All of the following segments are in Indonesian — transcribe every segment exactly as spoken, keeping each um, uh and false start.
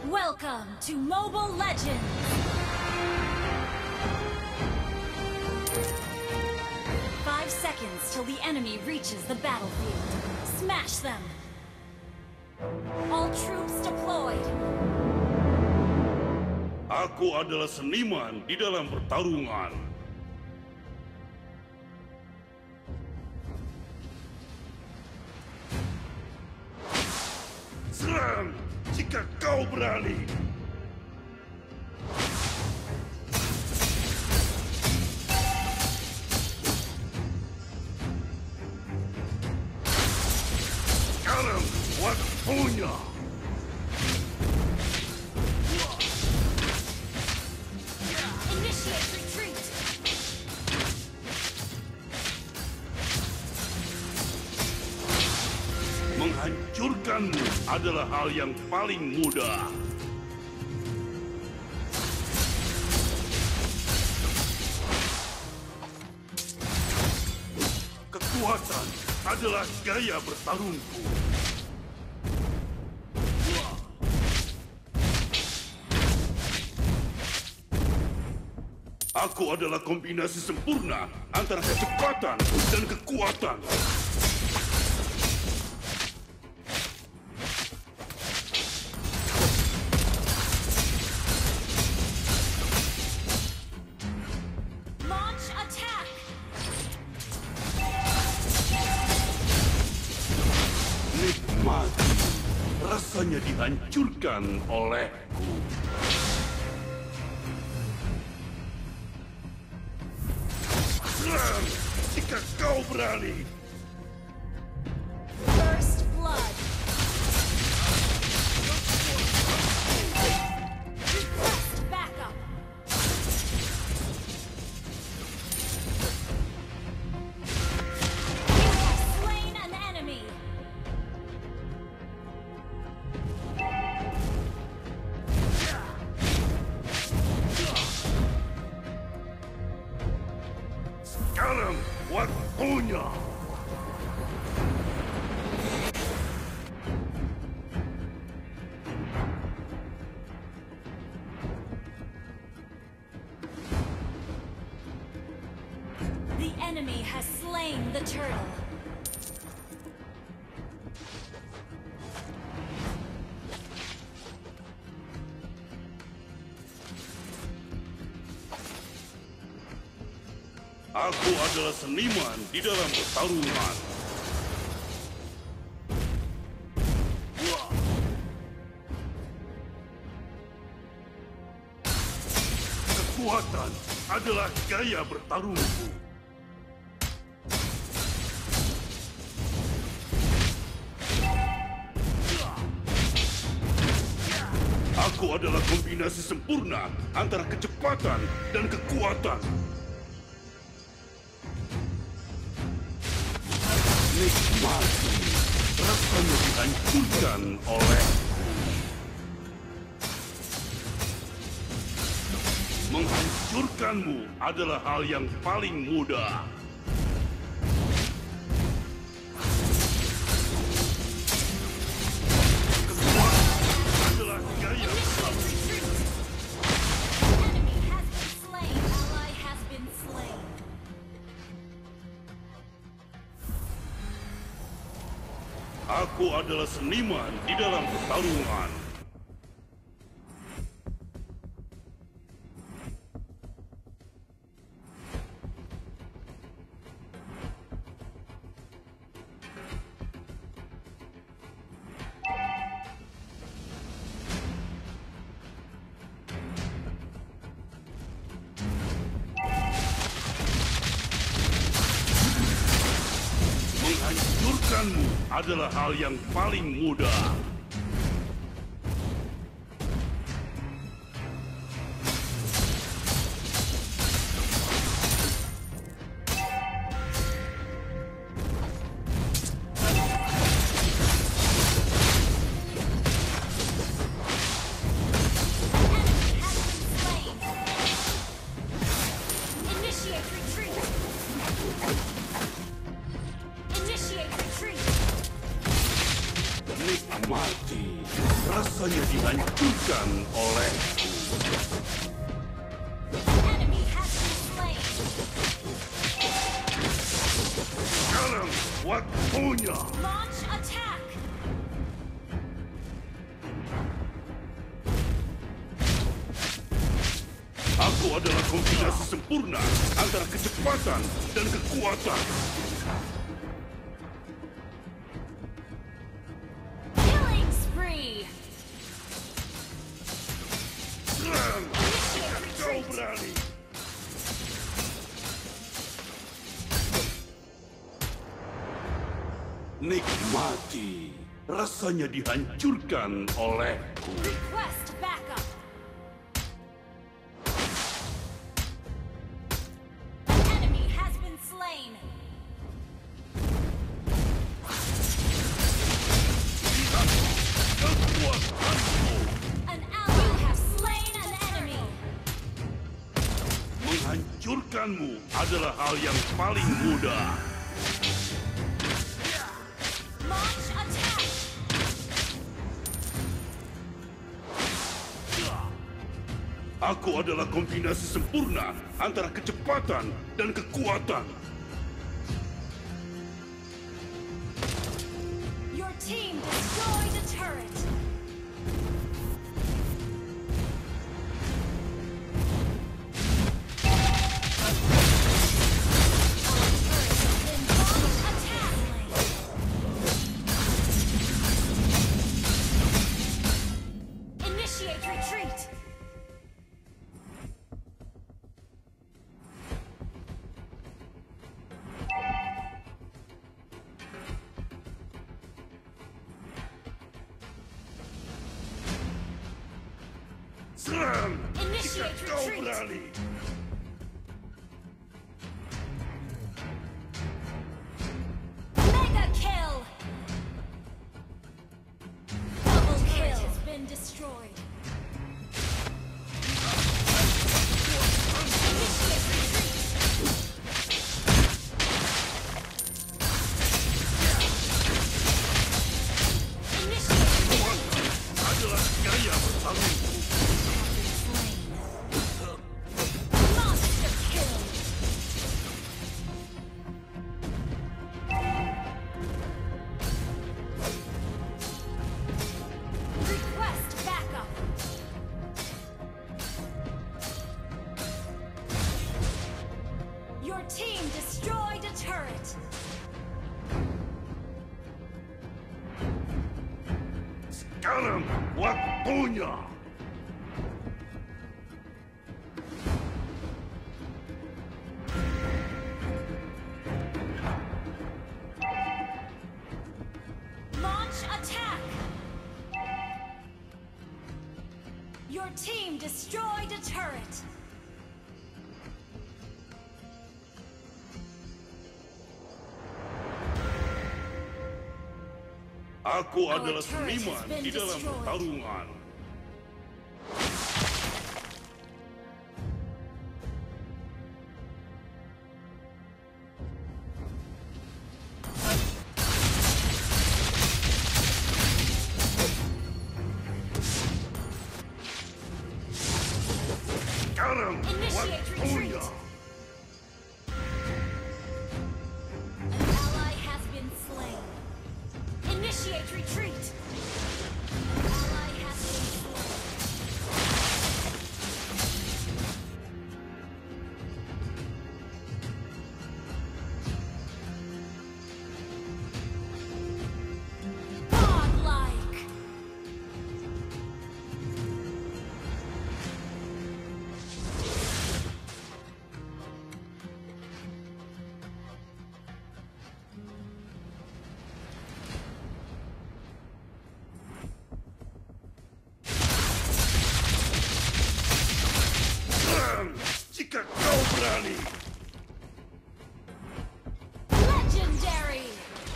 Welcome to Mobile Legends! Five seconds till the enemy reaches the battlefield. Smash them! All troops deployed! Aku adalah seniman di dalam pertarungan. Serang jika kau berani. Sekarang waktunya. Initiate retreat! Menghancurkanmu adalah hal yang paling mudah. Kekuatan adalah gaya bertarungku. Aku adalah kombinasi sempurna antara kecepatan dan kekuatan. Launch attack! Nikmati rasanya dihancurkan olehku. Serang jika kau berani. First blood! Request backup! You have slain an enemy! Sekarang waktunya. The enemy has slain the turtle. Aku adalah seniman di dalam pertarungan. Kekuatan adalah gaya bertarungku. Aku adalah kombinasi sempurna antara kecepatan dan kekuatan. Nikmati rasanya dihancurkan olehku. Menghancurkanmu adalah hal yang paling mudah. Kekuatan adalah gaya Initiate retreat! Enemy has been slain. Ally has been slain. Aku adalah seniman di dalam pertarungan. Menghancurkanmu adalah hal yang paling mudah. Enemy has been slain. Initiate retreat! Initiate retreat! Nikmati rasanya dihancurkan olehku. Enemy has been slain. Sekarang waktunya. Launch attack. Aku adalah kombinasi sempurna antara kecepatan dan kekuatan. Killing spree. Serang! Kau berani! Nikmati. Rasanya dihancurkan olehku. Request backup. Enemy has been slain. Kekuatanku An ally has slain an enemy. menghancurkanmu adalah hal yang paling mudah. Launch attack. Aku adalah kombinasi sempurna antara kecepatan dan kekuatan. Your team destroyed a turret. Initiate retreat. Serang! Jika Initiate kau retreat. berani! Mega kill. Double kill has been destroyed. Initiate retreat. Initiate retreat. Adalah gaya bersalingku. Monster kill. Request backup. Your team destroyed a turret. Sekarang waktunya. Launch attack. Your team destroyed a turret. Aku Our adalah turret has seniman been di dalam destroyed. pertarungan. Sekarang Initiate waktunya. retreat. An ally has been slain. Initiate retreat. An ally has been slain. Godlike. Serang! Jika kau berani. Legendary.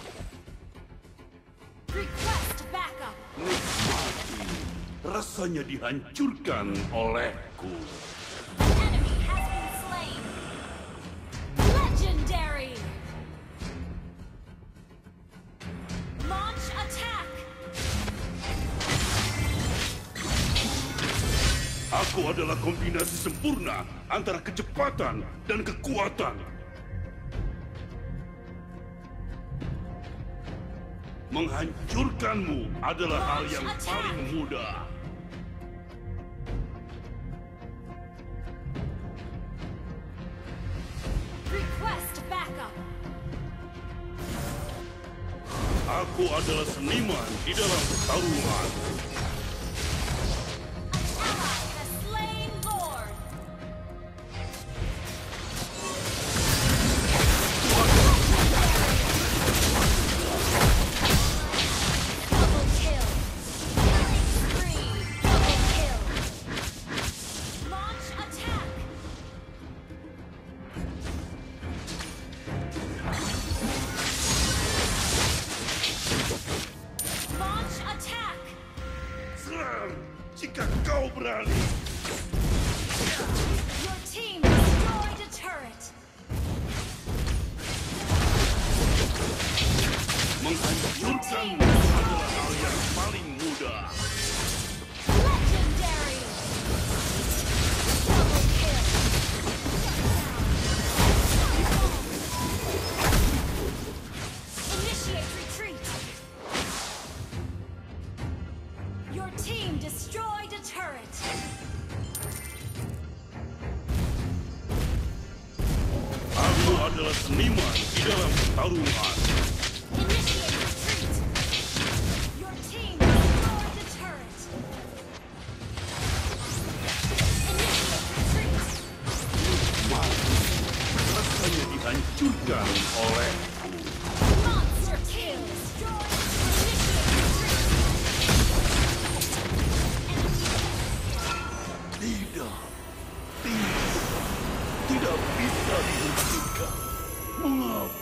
Request backup. Nikmati. Rasanya dihancurkan olehku. Enemy has been slain. Legendary. Launch attack. Aku adalah kombinasi sempurna antara kecepatan dan kekuatan. Menghancurkanmu adalah hal yang paling mudah. Request backup. Aku adalah seniman di dalam pertarungan. An ally has slain Lord. Double kill. Killing spree. Double kill. Launch attack. Launch attack. Serang jika kau berani. Your team destroyed a turret. Menghancurkanmu adalah hal yang paling mudah. Legendary. Double kill. Initiate retreat. Your team destroyed a turret. Aku adalah seniman di dalam pertarungan. Initiate retreat. Your team destroyed the turret. Initiate retreat. Rasanya dihancurkan olehku. Monster kill. Destroyed. Initiate retreat. Tidak, tidak, tidak bisa dihentikan. Mengapa?